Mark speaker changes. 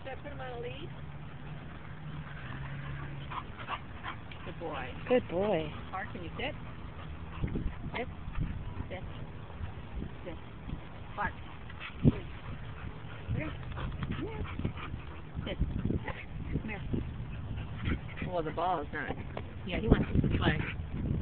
Speaker 1: Should I put him on a lead? Good boy.
Speaker 2: Good boy.
Speaker 1: Park, can you sit? Sit. Sit. Sit. Park. Sit. Sit. Come here. Well, the ball is not. Yeah, he wants to play.